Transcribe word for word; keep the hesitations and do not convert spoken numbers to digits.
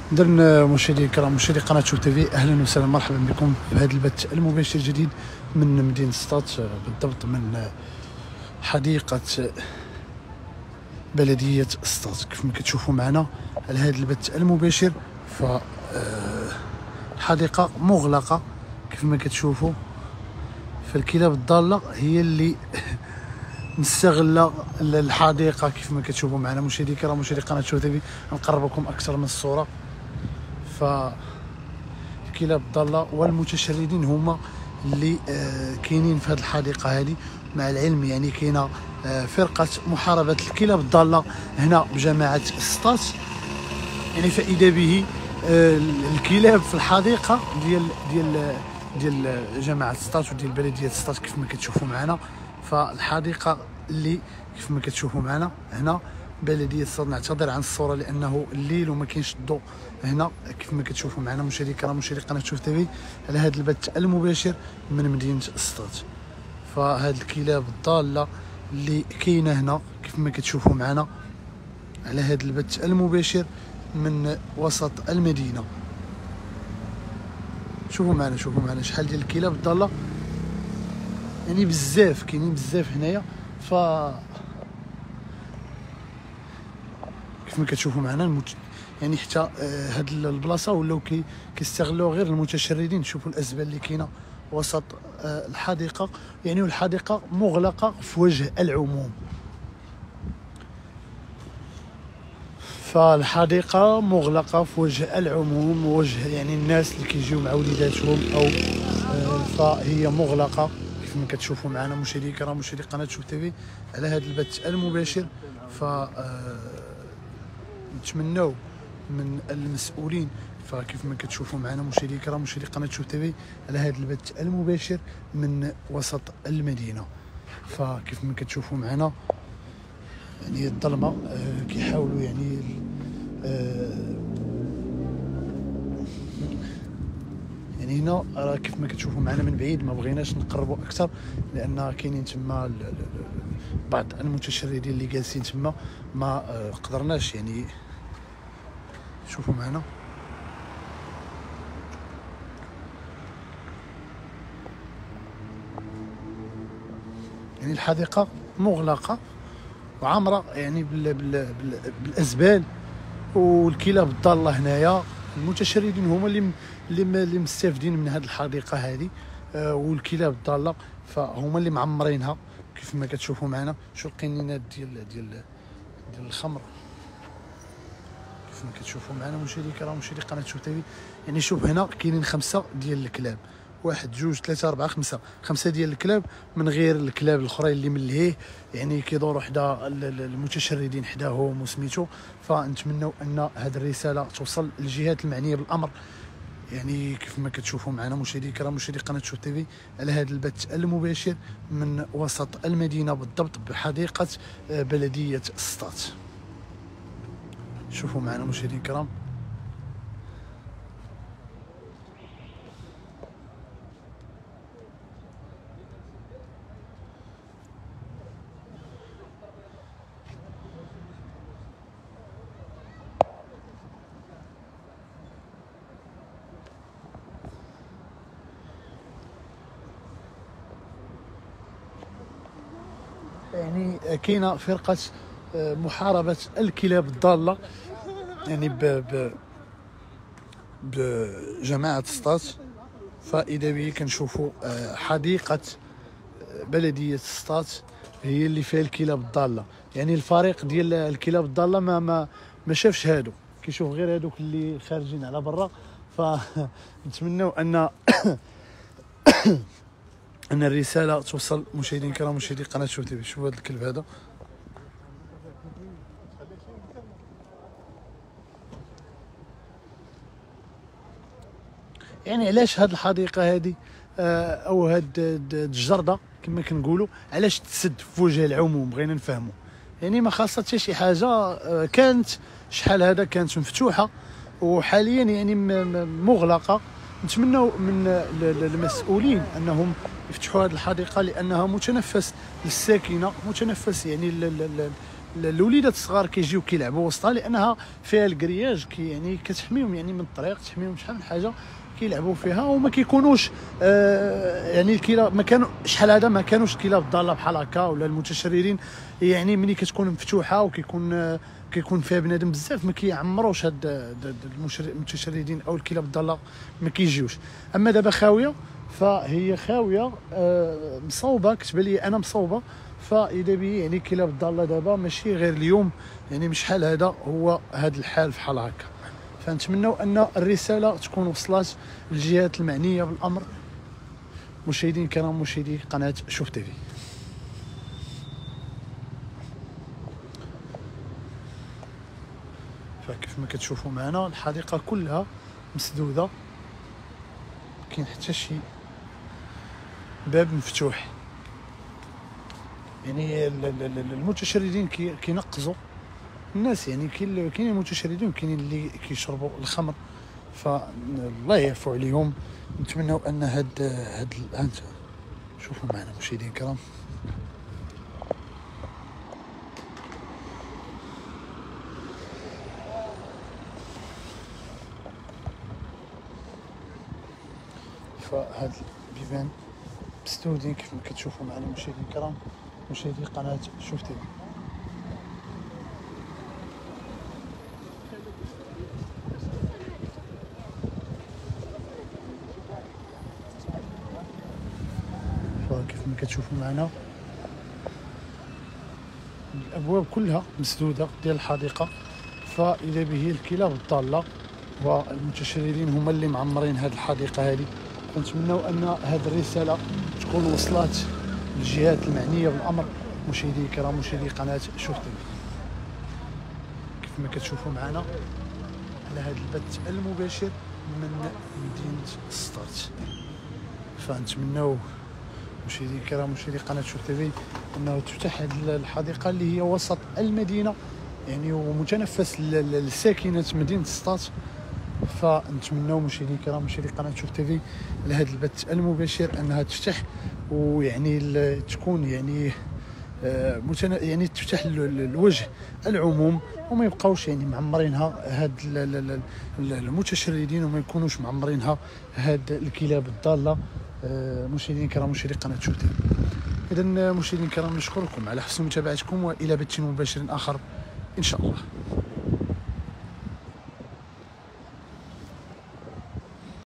إذا مشاهدي الكرام، مشاهدي قناه شوف تيفي، اهلا وسهلا مرحبا بكم في هذا البث المباشر الجديد من مدينه سطات، بالضبط من حديقه بلديه سطات. كيف ما كتشوفوا معنا على هذا البث المباشر، ف حديقه مغلقه كيف ما كتشوفوا. فالكلاب الضاله هي اللي مستغله الحديقه كيف ما كتشوفوا معنا مشاهدي الكرام، مشاهدي قناه شوف تيفي. نقربكم اكثر من الصوره. فالكلاب الضاله والمتشردين هما اللي آه كاينين في هذه الحديقه هذه. مع العلم يعني كاينه آه فرقه محاربه الكلاب الضاله هنا بجماعه سطات، يعني فاذا به آه الكلاب في الحديقه ديال ديال ديال جماعه سطات وديال بلديه سطات كيف ما كتشوفوا معنا. فالحديقه اللي كيف ما كتشوفوا معنا هنا بلديه سطات. نعتذر عن الصوره لانه الليل وما كاينش الضوء هنا كيف ما كتشوفوا معنا مشاهدي الكرام، مشاهدي قناه شوف تيفي على هذا البث المباشر من مدينه سطات. فهاد الكلاب الضاله اللي كاينه هنا كيف ما كتشوفوا معنا على هذا البث المباشر من وسط المدينه. شوفوا معنا شوفوا معنا شحال ديال الكلاب الضاله، يعني بزاف كاينين بزاف هنايا. ف كيف ما كتشوفوا معنا المت... يعني حتى آه هاد البلاصه ولاو كي كيستغلوا غير المتشردين. شوفوا الازبال اللي كاينه وسط آه الحديقه، يعني والحديقه مغلقه في وجه العموم. فالحديقه مغلقه في وجه العموم، وجه يعني الناس اللي كيجيو مع وليداتهم او آه فهي مغلقه كيف ما كتشوفوا معنا مشاهدي الكرام، مشاهدي قناه شوف تيفي على هذا البث المباشر. ف آه نتمناو من المسؤولين، فكيف ما كتشوفوا معنا مشاهدي الكرام، مشاهدي قناه شوف تيفي على هذا البث المباشر من وسط المدينه. فكيف ما كتشوفوا معنا يعني الظلمه آه كيحاولوا يعني آه يعني هنا راه كيف ما كتشوفوا معنا من بعيد ما بغيناش نقربوا اكثر لان كاينين تما بعض المتشردين اللي جالسين تما، ما آه قدرناش يعني. شوفوا معنا يعني الحديقه مغلقه وعامره يعني بال بال بال بالازبال والكلاب الضاله هنايا. المتشردين هما اللي اللي اللي مستافدين من هذه الحديقه هذه آه والكلاب الضاله فهما اللي معمرينها كيف ما كتشوفوا معنا. شو القنينات ديال ديال ديال الخمر كيف ما كتشوفوا معنا مشاهدي الكرام، مشاهدي قناه شوف تيفي. يعني شوف هنا كاينين خمسه ديال الكلاب، واحد جوج ثلاثة أربعة خمسة، خمسة ديال الكلاب من غير الكلاب الأخرين اللي ملهيه يعني كيدوروا حدا المتشردين حداهم وسميتو. فنتمنوا أن هذه الرسالة توصل للجهات المعنية بالأمر، يعني كيف ما كتشوفوا معنا مشاهدي الكرام، مشاهدي قناة شوف تيفي على هذا البث المباشر من وسط المدينة بالضبط بحديقة بلدية سطات. شوفوا معنا مشاهدي الكرام. يعني كاينه فرقه محاربه الكلاب الضاله يعني ب ب بجماعه سطات. فاذا به كنشوفوا حديقه بلديه سطات هي اللي فيها الكلاب الضاله. يعني الفريق ديال الكلاب الضاله ما ما ما شافش هادو، كيشوف غير هادوك اللي خارجين على برا. فنتمنوا ان ان الرساله توصل مشاهدين الكرام، مشاهدي قناه شوف تيفي. شوفوا هذا الكلب هذا، يعني علاش هاد الحديقه هذه او هاد الجرده كما كنقولوا علاش تسد في وجه العموم؟ بغينا نفهموا. يعني ما خاصها حتى شي حاجه. كانت شحال هذا كانت مفتوحه وحاليا يعني مغلقه. نتمنوا من المسؤولين انهم يفتحوا هذه الحديقه لانها متنفس للساكنه، متنفس يعني الوليدات الصغار كيجيو كيلعبوا وسطها، لانها فيها الكرياج كي يعني كتحميهم يعني من الطريق، تحميهم شحال من حاجه كيلعبوا فيها وما كيكونوش آه يعني الكلاب ما كانوا شحال هذا ما كانوش الكلاب الضاله بحال هكا ولا المتشردين. يعني ملي كتكون مفتوحه وكيكون آه كيكون فيها بنادم بزاف ما كيعمروش هاد المتشردين او الكلاب الضاله ما كيجيوش. اما دابا خاويه فهي خاويه آه مصوبه، كتبان لي انا مصوبه، فاذا به يعني الكلاب الضاله دابا ماشي غير اليوم، يعني مش شحال هذا هو هذا الحال بحال هكا. فنتمنوا ان الرساله تكون وصلت للجهات المعنيه بالامر. مشاهدين الكرام، مشاهدي قناه شوف تيفي، فكيف ما كتشوفوا معنا الحديقه كلها مسدوده، ما كاين حتى شي باب مفتوح. يعني المتشردين كينقزوا الناس، يعني كاين كاين المتشردين وكاينين اللي كيشربوا الخمر، فالله يعفو عليهم. نتمنوا ان هاد هاد هانت شوفوا معنا مشاهدين الكرام. فهاد البيبان مسدودين كيف ما كتشوفوا معنا مشاهدين الكرام، مشاهدي قناه شوف تيفي. فكيف ما كتشوفوا معنا الابواب كلها مسدوده ديال الحديقه، فاذا به الكلاب الضاله والمتشردين هما اللي معمرين هذه الحديقه هذه. فنتمنوا ان هذه الرساله تكون وصلت للجهات المعنيه بالامر. مشاهدي الكرام، مشاهدي قناه شوف تيفي، كيف ما كتشوفوا معنا على هذا البث المباشر من مدينه سطات. فنتمنوا مشاهدي الكرام، مشاهدي قناه شوف تيفي، انه تفتح هذه الحديقه اللي هي وسط المدينه، يعني ومتنفس للساكنه مدينه سطات. فنتمنوا مشاهدي الكرام، مشاهدي قناه شوف تيفي، لهذا البث المباشر انها تفتح، ويعني تكون يعني آه متنا يعني تفتح الوجه العموم، وما يبقاوش يعني معمرينها هاد المتشردين، وما يكونوش معمرينها هاد الكلاب الضاله. آه مشاهدينا الكرام، مشاهدي قناه شوف تيفي، اذا مشاهدينا الكرام نشكركم على حسن متابعتكم، والى بث مباشر اخر ان شاء الله.